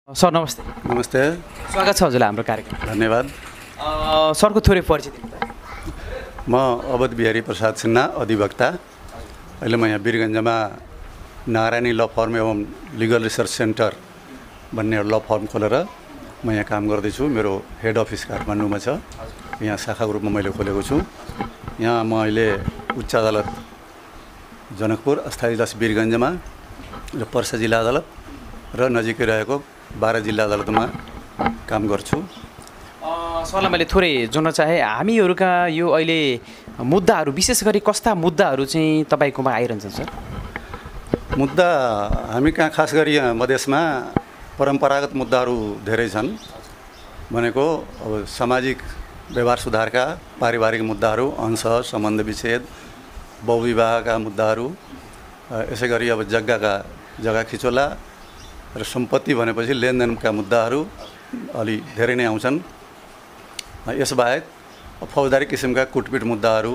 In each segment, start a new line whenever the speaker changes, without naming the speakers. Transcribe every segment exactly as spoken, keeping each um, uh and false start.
Sir नमस्ते।
नमस्ते,
स्वागत छ हजुरलाई हाम्रो कार्यक्रम।
धन्यवाद।
सरको थोरै परिचय दिनु।
म अवध बिहारी प्रसाद सिन्हा, अधिवक्ता। अहिले म यहाँ वीरगञ्जमा नारायणी ल फर्म एवं लिगल रिसर्च सेन्टर भन्ने ल फर्म खोलेर म यहाँ काम गर्दैछु। मेरो हेड अफिस काठमाडौँमा छ, यहाँ शाखाको रूपमा मैले खोलेको छु। यहाँ म अहिले उच्च अदालत जनकपुर, अस्थायी इजलास वीरगञ्जमा र पर्सा जिल्ला अदालत र नजिकै रहेको बाह्र जिल्ला अदालतमा काम गर्छु।
सरलाई मैले थोरै जोड्न चाहे, हामीहरूका यो अहिले मुद्दाहरू विशेष गरी कस्ता मुद्दाहरू चाहिँ तपाईँकोमा आइरहन्छन् सर?
मुद्दा हामी कहाँ खास गरी यहाँ मधेसमा परम्परागत मुद्दाहरू धेरै छन्। भनेको अब सामाजिक व्यवहार सुधारका पारिवारिक मुद्दाहरू, अंश सम्बन्ध विच्छेद, बहुविवाहका मुद्दाहरू, यसै गरी अब जग्गाका जग्गा खिचोला र सम्पत्ति भनेपछि लेनदेनका मुद्दाहरू अलि धेरै नै आउँछन्। यसबाहेक फौजदारी किसिमका कुटपिट मुद्दाहरू,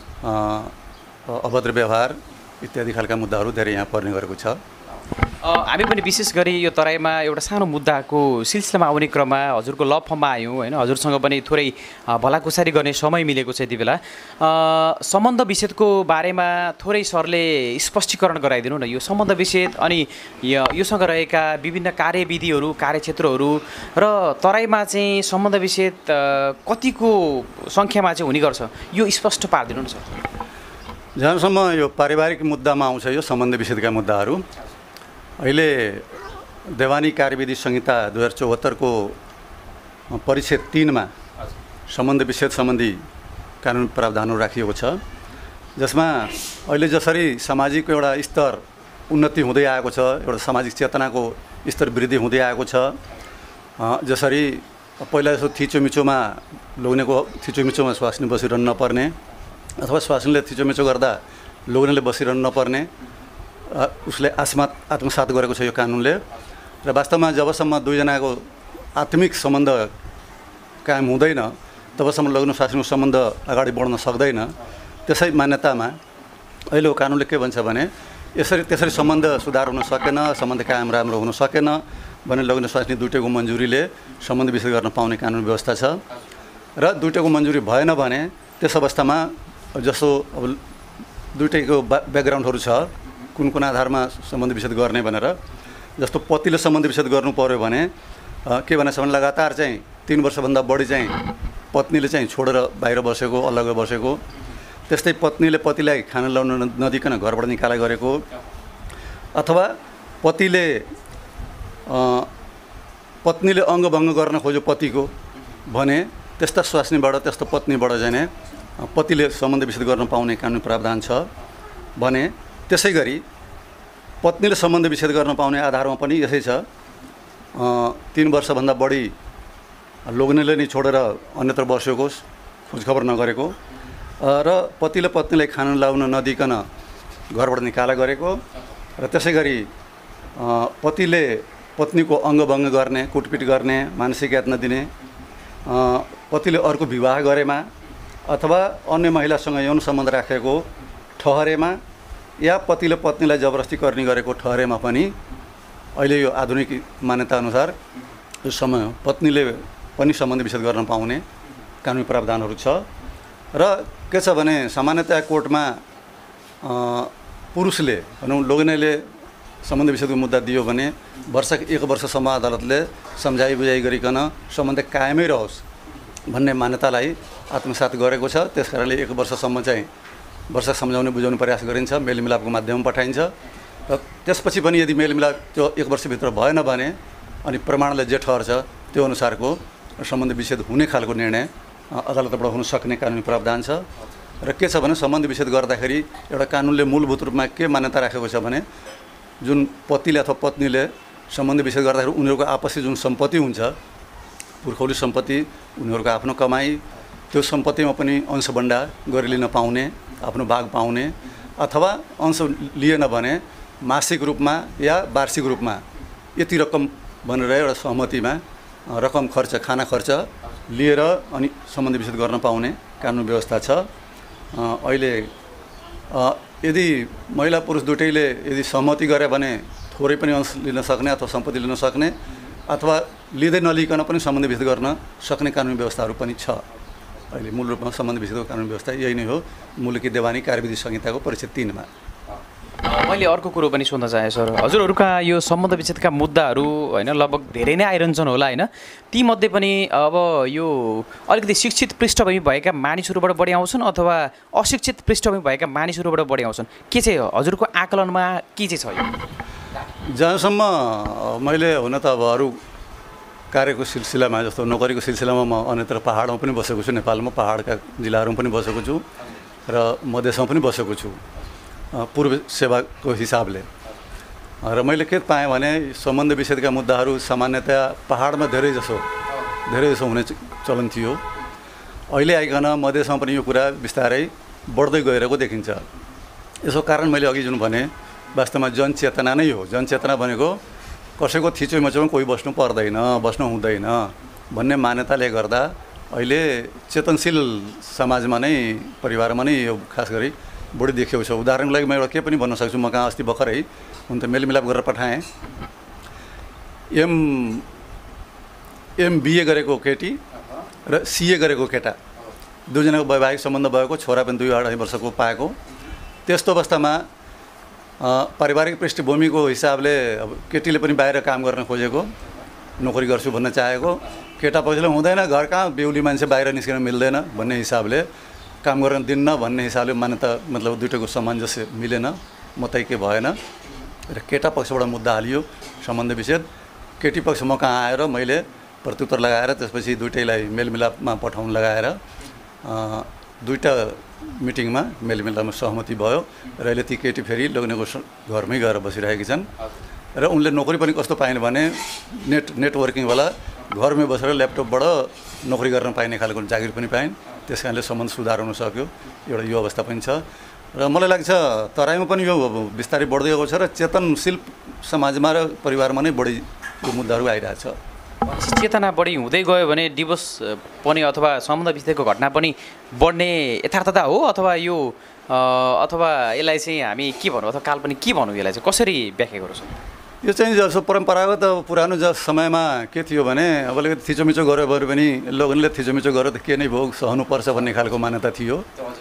अभद्र व्यवहार इत्यादि खालका मुद्दाहरू धेरै यहाँ पर्ने गरेको छ।
हामी पनि विशेष गरी यो तराईमा एउटा सानो मुद्दाको सिलसिलामा आउने क्रममा हजुरको ल फर्ममा आयौँ होइन। हजुरसँग पनि थोरै भलाकुसारी गर्ने समय मिलेको छ यति बेला। सम्बन्ध विच्छेदको बारेमा थोरै सरले स्पष्टीकरण गराइदिनु न। यो सम्बन्ध विच्छेद अनि योसँग रहेका विभिन्न कार्यविधिहरू, कार्यक्षेत्रहरू र तराईमा चाहिँ सम्बन्ध विच्छेद कतिको सङ्ख्यामा चाहिँ हुने गर्छ, यो स्पष्ट पारिदिनु न सर।
जहाँसम्म यो पारिवारिक मुद्दामा आउँछ यो सम्बन्ध विच्छेदका मुद्दाहरू, अहिले देवानी कार्यविधि संहिता दुई हजार चौहत्तरको परिच्छेद तीनमा सम्बन्ध विच्छेद सम्बन्धी कानुन प्रावधानहरू राखिएको छ, जसमा अहिले जसरी सामाजिक एउटा स्तर उन्नति हुँदै आएको छ, एउटा सामाजिक चेतनाको स्तर वृद्धि हुँदै आएको छ। जसरी पहिला जस्तो थिचोमिचोमा लोग्नेको थिचोमिचोमा स्वास्नी बसिरहनु नपर्ने अथवा स्वास्नीले थिचोमिचो गर्दा लोग्नेले बसिरहनु नपर्ने, उसले आत्मा आत्मसात गरेको छ यो कानुनले। र वास्तवमा जबसम्म दुईजनाको आत्मिक सम्बन्ध कायम हुँदैन तबसम्म लग्न स्वास्नीको सम्बन्ध अगाडि बढ्न सक्दैन। त्यसै मान्यतामा अहिले कानुनले के भन्छ भने यसरी त्यसरी सम्बन्ध सुधार हुन सकेन, सम्बन्ध कायम राम्रो हुन सकेन भने लग्न स्वास्नी दुईटैको मन्जुरीले सम्बन्ध विच्छेद गर्न पाउने कानुन व्यवस्था छ। र दुईटैको मन्जुरी भएन भने त्यस अवस्थामा जसो अब दुईटैको ब्याकग्राउन्डहरू छ, कुन कुन आधारमा सम्बन्ध विच्छेद गर्ने भनेर, जस्तो पतिले सम्बन्ध विच्छेद गर्नु पर्यो भने के भनेछ भने लगातार चाहिँ तीन वर्षभन्दा बढी चाहिँ पत्नीले चाहिँ छोडेर बाहिर बसेको, अलग बसेको, त्यस्तै पत्नीले पतिलाई खाना ल्याउन नदिकन घरबाट निकाला गरेको, अथवा पतिले पत्नीले अङ्गभङ्ग गर्न खोज्यो पतिको भने त्यस्ता स्वास्नीबाट, त्यस्तो पत्नीबाट चाहिँ पतिले सम्बन्ध विच्छेद गर्न पाउने कानुन प्रावधान छ भने, त्यसै गरी पत्नीले सम्बन्ध विच्छेद गर्न पाउने आधारमा पनि यसै छ। तीन वर्षभन्दा बढी लोग्नेले नै छोडेर अन्यत्र बसेको, खोजखबर नगरेको र पतिले पत्नीलाई खाना ल्याउन नदिकन घरबाट निकाला गरेको, र त्यसै गरी पतिले पत्नीको अङ्गभङ्ग गर्ने, कुटपिट गर्ने, मानसिक यातना दिने, पतिले अर्को विवाह गरेमा अथवा अन्य महिलासँग यौन सम्बन्ध राखेको ठहरेमा या पतिले पत्नीलाई जबरजस्ती गर्ने गरेको ठहरेमा पनि अहिले यो आधुनिक मान्यताअनुसार यो समय पत्नीले पनि सम्बन्ध विच्छेद गर्न पाउने कानुनी प्रावधानहरू छ। र के छ भने सामान्यतया कोर्टमा पुरुषले भनौँ लोग्नेले सम्बन्ध विच्छेदको मुद्दा दियो भने वर्षक एक वर्षसम्म अदालतले सम्झाइ बुझाइ गरिकन सम्बन्ध कायमै रहोस् भन्ने मान्यतालाई आत्मसात गरेको छ। त्यस कारणले एक वर्षसम्म चाहिँ वर्ष सम्झाउने बुझाउने प्रयास गरिन्छ, मेलमिलापको माध्यममा पठाइन्छ। र त्यसपछि पनि यदि मेलमिलाप त्यो एक वर्षभित्र भएन भने अनि प्रमाणले जे ठहर्छ त्यो अनुसारको सम्बन्ध विच्छेद हुने खालको निर्णय अदालतबाट हुन सक्ने कानुनी प्रावधान छ। र के छ भने सम्बन्ध विच्छेद गर्दाखेरि एउटा कानुनले मूलभूत रूपमा के मान्यता राखेको छ भने जुन पतिले अथवा पत्नीले सम्बन्ध विच्छेद गर्दाखेरि उनीहरूको आपसी जुन सम्पत्ति हुन्छ, पुर्खौली सम्पत्ति, उनीहरूको आफ्नो कमाई, त्यो सम्पत्तिमा पनि अंशबन्डा गरी लिन पाउने, आफ्नो भाग पाउने, अथवा अंश लिएन भने मासिक रूपमा या वार्षिक रूपमा यति रकम भनेर एउटा सहमतिमा रकम खर्च, खाना खर्च लिएर अनि सम्बन्ध विच्छेद गर्न पाउने कानुन व्यवस्था छ। अहिले यदि महिला पुरुष दुवैले यदि सहमति गरे भने थोरै पनि अंश लिन सक्ने अथवा सम्पत्ति लिन सक्ने, अथवा लिँदै नलिकन पनि सम्बन्ध विच्छेद गर्न सक्ने कानुनी व्यवस्थाहरू पनि छ। अहिले मूल रूपमा सम्बन्ध विच्छेदको कानुनी व्यवस्था यही नै हो, मुलुकी देवानी कार्यविधि संहिताको परिच्छेद तीनमा।
मैले अर्को कुरो पनि सोध्न चाहेँ सर, हजुरहरूका यो सम्बन्ध विच्छेदका मुद्दाहरू होइन लगभग धेरै नै आइरहन्छन् होला होइन, तीमध्ये पनि अब यो अलिकति शिक्षित पृष्ठभूमि भएका मानिसहरूबाट बढी आउँछन् अथवा अशिक्षित पृष्ठभूमि भएका मानिसहरूबाट बढी आउँछन्, के चाहिँ हजुरको आकलनमा के चाहिँ छ यो?
जहाँसम्म मैले हुन त अब अरू कार्यको सिलसिलामा जस्तो नोकरीको सिलसिलामा म अन्यत्र पहाडमा पनि बसेको छु, नेपालमा पहाडका जिल्लाहरूमा पनि बसेको छु र मधेसमा पनि बसेको छु पूर्व सेवाको हिसाबले। र मैले के पाएँ भने सम्बन्ध विच्छेदका मुद्दाहरू सामान्यतया पहाडमा धेरै जसो धेरै जसो हुने चलन थियो। अहिले आइकन मधेसमा पनि यो कुरा बिस्तारै बढ्दै गइरहेको देखिन्छ। यसको कारण मैले अघि जुन भने वास्तवमा जनचेतना नै हो। जनचेतना भनेको कसैको थिचोमिचोमा कोही बस्नु पर्दैन, बस्नु हुँदैन भन्ने मान्यताले गर्दा अहिले चेतनशील समाजमा नै परिवारमा नै यो खास गरी बढी देखिएको छ। उदाहरणको लागि म एउटा के पनि भन्न सक्छु, म कहाँ अस्ति भर्खरै हुन त मेलमिलाप गरेर पठाएँ, एम एमबिए गरेको केटी र सिए गरेको केटा दुईजनाको वैवाहिक सम्बन्ध भएको, छोरा पनि दुई अढाई वर्षको पाएको। त्यस्तो अवस्थामा पारिवारिक पृष्ठभूमिको हिसाबले अब केटीले पनि बाहिर काम गर्न खोजेको, नोकरी गर्छु भन्न चाहेको, केटा पछिल्लो हुँदैन, घर कहाँ बेहुली मान्छे बाहिर निस्किन मिल्दैन भन्ने हिसाबले काम गर्न दिन्न भन्ने हिसाबले मान्यता मतलब दुइटैको सामञ्जस्य मिलेन, मतै के भएन र केटा पक्षबाट मुद्दा हालियो सम्बन्ध विच्छेद। केटी पक्ष म कहाँ आएर मैले प्रत्युत्तर लगाएर त्यसपछि दुइटैलाई मेलमिलापमा पठाउन लगाएर दुईवटा मिटिङमा मेलमिलापमा सहमति भयो र अहिले ती केटी फेरि लोग्नेको घरमै गएर बसिरहेकी छन् र उनले नोकरी पनि कस्तो पाइन् भने नेट नेटवर्किङवाला घरमै बसेर ल्यापटपबाट नोकरी गर्न पाइने खालको जागिर पनि पाइन्। त्यस कारणले सम्बन्ध सुधार हुन सक्यो, एउटा यो अवस्था पनि छ। र मलाई लाग्छ तराईमा पनि यो बिस्तारै बढ्दै गएको छ र चेतनशील समाजमा र परिवारमा नै बढी यो मुद्दाहरू आइरहेछ।
चेतना बढी हुँदै गयो भने डिभोर्स पनि अथवा सम्बन्ध विच्छेदको घटना पनि बढ्ने यथार्थता हो अथवा यो अथवा यसलाई चाहिँ हामी के भनौँ अथवा काल्पनिक के भनौँ, यसलाई चाहिँ कसरी व्याख्या गरौँ?
यो चाहिँ जस्तो परम्परागत पुरानो ज समयमा के थियो भने अब अलिकति थिचोमिचो गऱ्यो भने पनि लोग्नेले थिचोमिचो गरेर त के नै भोग सहनुपर्छ भन्ने खालको मान्यता थियो।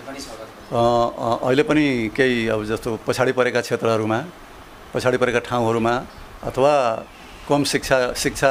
अहिले पनि केही अब जस्तो पछाडि परेका क्षेत्रहरूमा, पछाडि परेका ठाउँहरूमा अथवा कम शिक्षा शिक्षा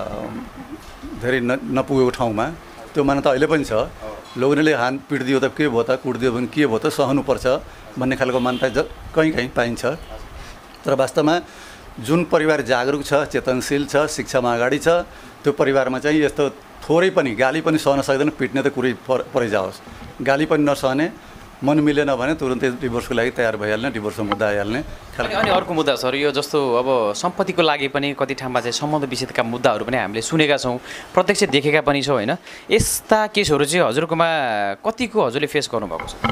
धेरै न नपुगेको ठाउँमा त्यो मान्यता अहिले पनि छ। लोग्नेले हान पिटिदियो त के भयो त, कुटिदियो भने के भयो त, सहनुपर्छ भन्ने खालको मान्यता ज कहीँ कहीँ पाइन्छ। तर वास्तवमा जुन परिवार जागरुक छ, चेतनशील छ, शिक्षामा अगाडि छ, त्यो परिवारमा चाहिँ यस्तो थोरै पनि गाली पनि सहन सक्दैन, पिट्ने त कुरै पर परिजाओस्, गाली पनि नसहने, मन मिलेन भने तुरुन्तै डिभोर्सको लागि तयार भइहाल्ने, डिभोर्सको मुद्दा आइहाल्ने।
अनि अर्को मुद्दा सर, यो जस्तो अब सम्पत्तिको लागि पनि कति ठाउँमा चाहिँ सम्बन्ध विच्छेदका मुद्दाहरू पनि हामीले सुनेका छौँ, प्रत्यक्ष देखेका पनि छौँ होइन। यस्ता केसहरू चाहिँ हजुरकोमा कतिको हजुरले फेस गर्नुभएको छ?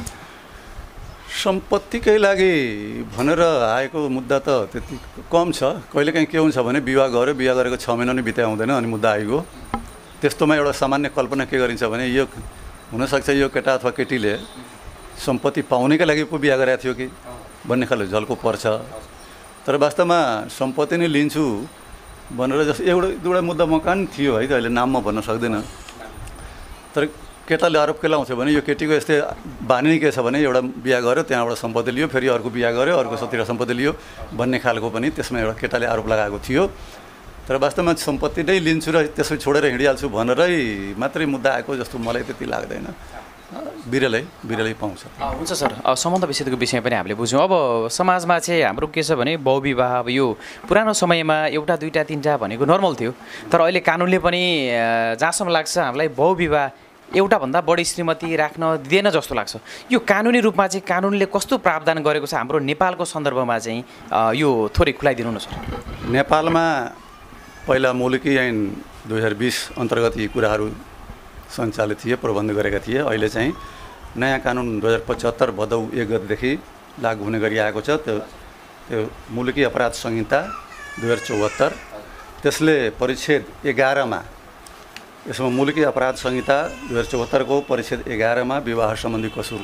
सम्पत्तिकै लागि भनेर आएको मुद्दा त त्यति कम छ। कहिलेकाहीँ के हुन्छ भने विवाह गऱ्यो, विवाह गरेको छ महिना पनि बिताइ हुँदैन अनि मुद्दा आइगयो। त्यस्तोमा एउटा सामान्य कल्पना के गरिन्छ भने यो हुनसक्छ यो केटा अथवा केटीले सम्पत्ति पाउनेकै लागि पो बिहा गरेको थियो कि भन्ने खालको झल्को पर्छ। तर वास्तवमा सम्पत्ति नै लिन्छु भनेर जस्तो एउटा दुईवटा मुद्दा मकान थियो है त, अहिले नाममा भन्न सक्दैन। तर केटाले आरोप के लाउँछ भने यो केटीको यस्तै बानी के छ भने एउटा बिहा गर्यो, त्यहाँबाट सम्पत्ति लियो, फेरि अर्को बिहा गर्यो, अर्को सतिर सम्पत्ति लियो भन्ने खालको पनि त्यसमा एउटा केटाले आरोप लगाएको थियो। तर वास्तवमा सम्पत्ति नै लिन्छु र त्यसै छोडेर हिँडिहाल्छु भनेरै मात्रै मुद्दा आएको जस्तो मलाई त्यति लाग्दैन। बिरलै बिरलै पाउँछ।
हुन्छ सर, सम्बन्ध विच्छेदको विषयमा पनि हामीले बुझ्यौँ। अब समाजमा चाहिँ हाम्रो के छ भने बहुविवाह, अब यो पुरानो समयमा एउटा दुईवटा तिनवटा भनेको नर्मल थियो, तर अहिले कानुनले पनि जहाँसम्म लाग्छ हामीलाई बहुविवाह एउटाभन्दा बढी श्रीमती राख्न दिँदैन जस्तो लाग्छ। यो कानुनी रूपमा चाहिँ कानुनले कस्तो प्रावधान गरेको छ हाम्रो नेपालको सन्दर्भमा चाहिँ यो थोरै खुलाइदिनु न सर।
नेपालमा पहिला मुलुकी ऐन दुई हजार बिस अन्तर्गत यी कुराहरू सञ्चालित थिए, प्रबन्ध गरेका थिए। अहिले चाहिँ नयाँ कानुन दुई हजार पचहत्तर भदौ एक गतेदेखि लागू हुने गरी आएको छ। त्यो त्यो मुलुकी अपराध संहिता दुई हजार चौहत्तर, त्यसले परिच्छेद एघारमा, यसमा मुलुकी अपराध संहिता दुई हजार चौहत्तरको परिच्छेद एघारमा विवाह सम्बन्धी कसुर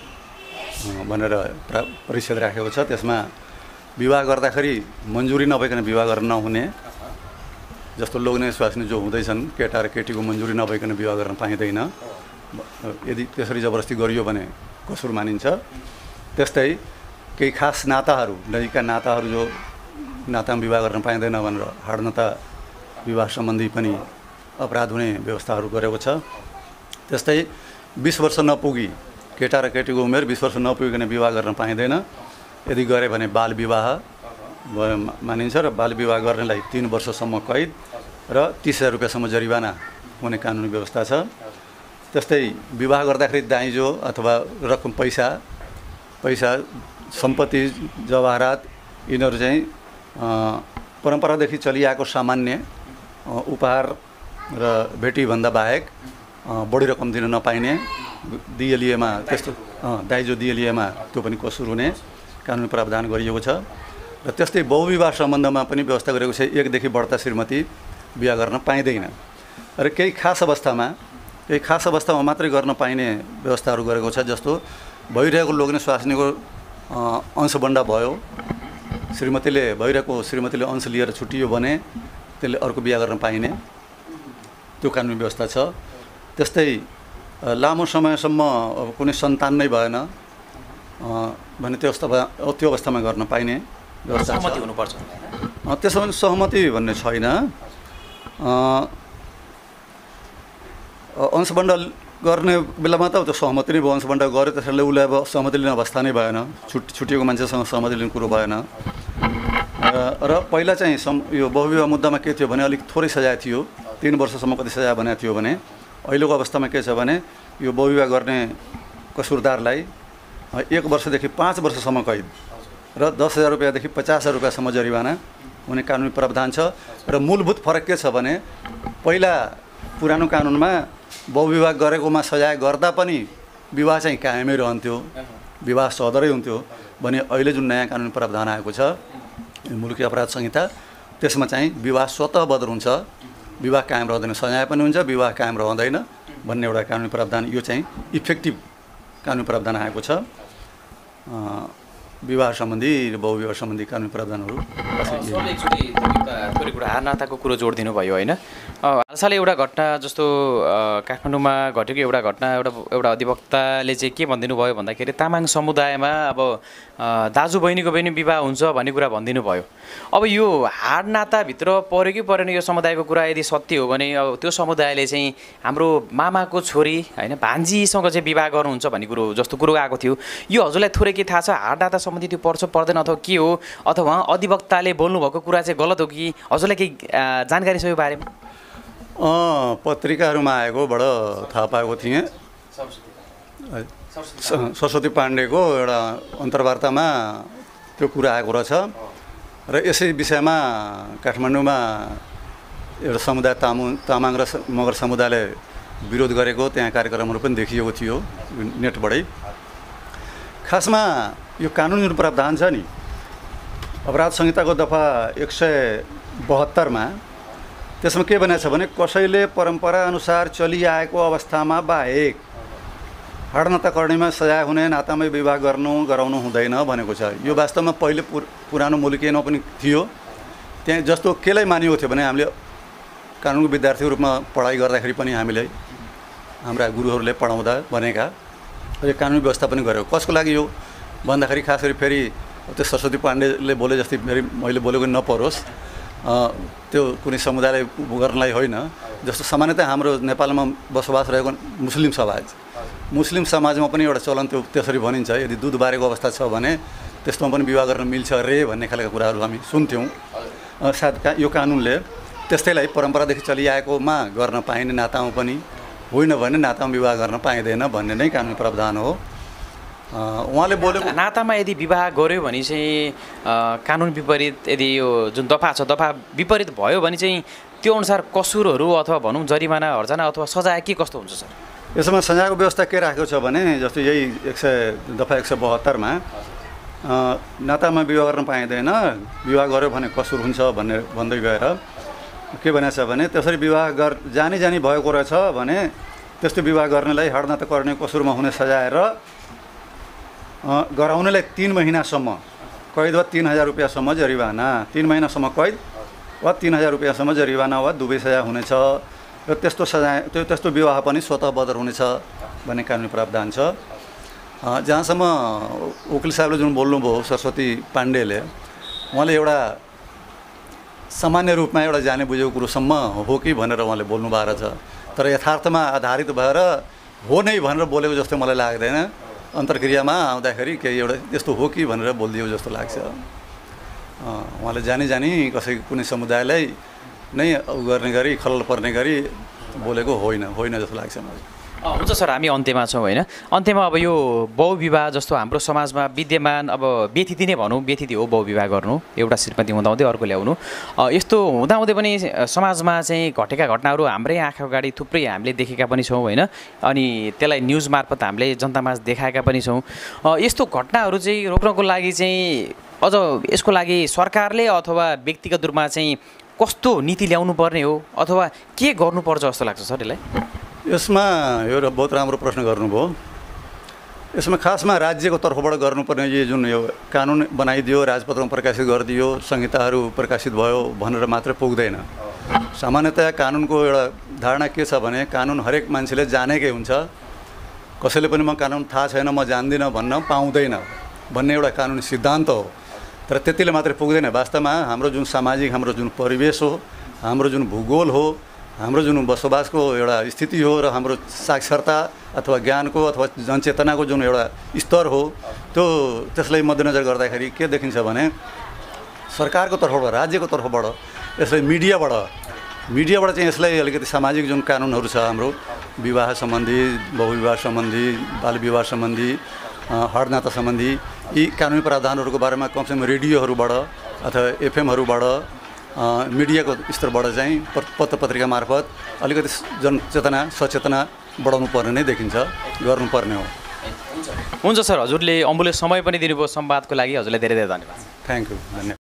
भनेर परिच्छेद राखेको छ। त्यसमा विवाह गर्दाखेरि मन्जुरी नभइकन विवाह गर्न नहुने, जस्तो लोग्ने स्वास्नी जो हुँदैछन् केटा र केटीको मन्जुरी नभइकन विवाह गर्न पाइँदैन, यदि त्यसरी जबरजस्ती गरियो भने कसुर मानिन्छ। त्यस्तै केही खास नाताहरू, नजिकका नाताहरू जो नातामा विवाह गर्न पाइँदैन भनेर हाडनाता विवाह सम्बन्धी पनि अपराध हुने व्यवस्थाहरू गरेको छ। त्यस्तै बिस वर्ष नपुगी केटा र केटीको उमेर बिस वर्ष नपुगिकन विवाह गर्न पाइँदैन, यदि गरे भने बाल विवाह मानिन्छ र बाल विवाह गर्नेलाई तीन वर्षसम्म कैद र तीस हजार रुपियाँसम्म जरिवाना हुने कानुनी व्यवस्था छ। त्यस्तै विवाह गर्दाखेरि दाइजो अथवा रकम पैसा पैसा सम्पत्ति जवाहरात यिनीहरू चाहिँ परम्परादेखि चलिआएको सामान्य उपहार र भेटीभन्दा बाहेक बढी रकम दिन नपाइने, दिएलिएमा त्यस्तो दाइजो दिएलिएमा त्यो पनि कसुर हुने कानुनी प्रावधान गरिएको छ। र त्यस्तै बहुविवाह सम्बन्धमा पनि व्यवस्था गरेको छ, एकदेखि बढ्ता श्रीमती बिहा गर्न पाइँदैन र केही खास अवस्थामा केही खास अवस्थामा मात्रै गर्न पाइने व्यवस्थाहरू गरेको छ। जस्तो भइरहेको लोग्ने स्वास्नीको अंशबन्डा भयो, श्रीमतीले भइरहेको श्रीमतीले अंश लिएर छुट्टियो भने त्यसले अर्को बिहा गर्न पाइने त्यो कानुनी व्यवस्था छ। त्यस्तै लामो समयसम्म कुनै सन्तान नै भएन भने त्यो अवस्थामा त्यो अवस्थामा गर्न पाइने व्यवस्था छ।
सहमति हुनुपर्छ।
त्यसो भने सहमति भन्ने छैन। अंशबन्ड गर्ने बेलामा त त्यो सहमति नै भयो, अंशबन्ड गऱ्यो त्यसैले उसले अब सहमति लिने अवस्था नै भएन, छुट छुटिएको मान्छेसँग सहमति लिने कुरो भएन। र पहिला चाहिँ सम यो बहुविवाह मुद्दामा के थियो भने अलिक थोरै सजाय थियो, तीन वर्षसम्म कति सजाय भनेको थियो भने अहिलेको अवस्थामा के छ भने यो बहुविवाह गर्ने कसुरदारलाई एक वर्षदेखि पाँच वर्षसम्म कैद र दस हजार रुपियाँदेखि पचास हजार रुपियाँसम्म जरिवाना हुने कानुनी प्रावधान छ। र मूलभूत फरक के छ भने पहिला पुरानो कानुनमा बहुविवाह गरेकोमा सजाय गर्दा पनि विवाह चाहिँ कायमै रहन्थ्यो, विवाह सदरै हुन्थ्यो भने अहिले जुन नयाँ कानुनी प्रावधान आएको छ मुलुकी अपराध संहिता, त्यसमा चाहिँ विवाह स्वतः बदर हुन्छ, विवाह कायम रहँदैन, सजाय पनि हुन्छ, विवाह कायम रहँदैन भन्ने एउटा कानुनी प्रावधान, यो चाहिँ इफेक्टिभ कानुनी प्रावधान आएको छ। विवाह सम्बन्धी र बहुविवाह सम्बन्धी कानुनी प्रावधानहरू
थोरै कुरा हारनाताको कुरो जोडिदिनु भयो होइन। हालसालै एउटा घटना जस्तो काठमाडौँमा घटेको एउटा घटना एउटा एउटा अधिवक्ताले चाहिँ के भनिदिनु भयो भन्दाखेरि तामाङ समुदायमा अब दाजु बहिनीको पनि विवाह हुन्छ भन्ने कुरा भनिदिनु भयो। अब यो हाडनाताभित्र पऱ्यो कि परेन यो समुदायको कुरा यदि सत्य हो भने अब त्यो समुदायले चाहिँ हाम्रो मामाको छोरी होइन भान्जीसँग चाहिँ विवाह गर्नुहुन्छ भन्ने कुरो जस्तो कुरो आएको थियो। यो हजुरलाई थोरै के थाहा छ हाडनाता सम्बन्धी त्यो पर्छ पर्दैन अथवा के हो, अथवा अधिवक्ताले बोल्नुभएको कुरा चाहिँ गलत हो कि हजुरलाई केही जानकारी छ यो बारेमा?
पत्रिकाहरूमा आएकोबाट थाहा पाएको थिएँ। सरस्वती पाण्डेको एउटा अन्तर्वार्तामा त्यो कुरा आएको रहेछ र यसै विषयमा काठमाडौँमा एउटा समुदाय तामाङ तामाङ र मगर समुदायले विरोध गरेको त्यहाँ कार्यक्रमहरू पनि देखिएको थियो नेटबाटै। खासमा यो कानुनी जुन प्रावधान छ नि अपराध संहिताको दफा एक सय बहत्तरमा त्यसमा के भनेको छ भने कसैले परम्परा अनुसार चलिआएको अवस्थामा बाहेक हाडनाता कर्णीमा सजाय हुने नातामै विवाह गर्नु गराउनु हुँदैन भनेको छ। यो वास्तवमा पहिले पुर पुरानो मुलुकीमा पनि थियो। त्यहाँ जस्तो केलाई मानिएको थियो भने हामीले कानुनको विद्यार्थीको रूपमा पढाइ गर्दाखेरि पनि हामीले हाम्रा गुरुहरूले पढाउँदा भनेका यो कानुनी व्यवस्था पनि गर्यो। कसको लागि यो भन्दाखेरि खास गरी फेरि त्यो सरस्वती पाण्डेले बोले जस्तै फेरि मैले बोलेको नपरोस्, त्यो कुनै समुदायलाई गर्नलाई होइन। जस्तो सामान्यतः हाम्रो नेपालमा बसोबास रहेको मुस्लिम समाज मुस्लिम समाजमा पनि एउटा चलन त्यो त्यसरी भनिन्छ, यदि दुध बारेको अवस्था छ भने त्यस्तोमा पनि विवाह गर्न मिल्छ रे भन्ने खालका कुराहरू हामी सुन्थ्यौँ। सायद का यो कानुनले त्यस्तैलाई परम्परादेखि चलिआएकोमा गर्न पाइने नातामा पनि होइन भने नातामा विवाह गर्न पाइँदैन भन्ने नै कानुनी प्रावधान हो। उहाँले बोलेको
नातामा यदि विवाह गर्यो भने चाहिँ कानुन विपरीत यदि यो जुन दफा छ दफा विपरीत भयो भने चाहिँ त्यो अनुसार कसुरहरू अथवा भनौँ जरिमाना हर्जाना अथवा सजाय के कस्तो हुन्छ सर?
यसमा सजायको व्यवस्था के राखेको छ भने जस्तो यही एक सय दफा एक सय बहत्तरमा नातामा विवाह गर्न पाइँदैन, विवाह गर्यो भने कसुर हुन्छ भन्ने भन्दै गएर के भनेको छ भने त्यसरी विवाह गर जानी जानी भएको रहेछ भने त्यस्तो विवाह गर्नेलाई हाडनाता गर्ने कसुरमा हुने सजाय र गराउनेलाई तीन महिनासम्म कैद वा तीन हजार रुपियाँसम्म जरिवाना, तीन महिनासम्म कैद वा तिन हजार रुपियाँसम्म जरिवाना वा दुवै सजाय हुनेछ र त्यस्तो सजाय त्यो त्यस्तो विवाह पनि स्वतः बदर हुनेछ भन्ने कानुनी प्रावधान छ। जहाँसम्म वकिल साहबले जुन बोल्नुभयो सरस्वती पाण्डेले, उहाँले एउटा सामान्य रूपमा एउटा जाने बुझेको कुरोसम्म हो कि भनेर उहाँले बोल्नु भएको छ, तर यथार्थमा आधारित भएर हो नै भनेर बोलेको जस्तो मलाई लाग्दैन। अन्तर्क्रियामा आउँदाखेरि केही एउटा यस्तो हो कि भनेर बोलिदिएको जस्तो लाग्छ। उहाँले जानी जानी कसै कुनै समुदायलाई नै गर्ने गरी खलल पर्ने गरी बोलेको होइन होइन जस्तो लाग्छ मलाई।
हुन्छ सर, हामी अन्त्यमा छौँ होइन। अन्त्यमा अब यो बहुविवाह जस्तो हाम्रो समाजमा विद्यमान, अब व्यथिति नै भनौँ, व्यथिति हो बहुविवाह गर्नु, एउटा श्रीमती हुँदाहुँदै अर्को ल्याउनु। यस्तो हुँदाहुँदै पनि समाजमा चाहिँ घटेका घटनाहरू हाम्रै आँखा अगाडि थुप्रै हामीले देखेका पनि छौँ होइन, अनि त्यसलाई न्युज मार्फत हामीले जनतामाझ देखाएका पनि छौँ। यस्तो घटनाहरू चाहिँ रोक्नको लागि चाहिँ अझ यसको लागि सरकारले अथवा व्यक्तिगत रूपमा चाहिँ कस्तो नीति ल्याउनु पर्ने हो अथवा के गर्नुपर्छ जस्तो लाग्छ सर यसलाई?
यसमा यो बहुत राम्रो प्रश्न गर्नुभयो। यसमा खासमा राज्यको तर्फबाट गर्नुपर्ने यो जुन यो कानुन बनाइदियो, राजपत्रमा प्रकाशित गरिदियो, संहिताहरू प्रकाशित भयो भनेर मात्रै पुग्दैन। सामान्यतया कानुनको एउटा धारणा के छ भने कानुन हरेक मान्छेले जानेकै हुन्छ, कसैले पनि म कानुन थाहा छैन म जान्दिनँ भन्न पाउँदैन भन्ने एउटा कानुनी सिद्धान्त हो। तर त्यतिले मात्रै पुग्दैन। वास्तवमा हाम्रो जुन सामाजिक हाम्रो जुन परिवेश हो, हाम्रो जुन भूगोल हो, हाम्रो जुन बसोबासको एउटा स्थिति हो र हाम्रो साक्षरता अथवा ज्ञानको अथवा जनचेतनाको जुन एउटा स्तर हो, त्यो त्यसलाई मध्यनजर गर्दाखेरि के देखिन्छ भने सरकारको तर्फबाट, राज्यको तर्फबाट यसलाई मिडियाबाट मिडियाबाट चाहिँ यसलाई अलिकति सामाजिक जुन कानुनहरू छ हाम्रो विवाह सम्बन्धी, बहुविवाह सम्बन्धी, बाल विवाह सम्बन्धी, हडनाता सम्बन्धी, यी कानुनी प्रावधानहरूको बारेमा कमसेकम रेडियोहरूबाट अथवा एफएमहरूबाट मिडियाको स्तरबाट चाहिँ पत्र पत्रिका मार्फत अलिकति जनचेतना सचेतना बढाउनु पर्ने नै देखिन्छ, गर्नुपर्ने हो।
हुन्छ सर, हजुरले अमूल्य समय पनि दिनुभयो संवादको लागि, हजुरलाई धेरै धेरै धन्यवाद।
थ्याङ्क यू, धन्यवाद।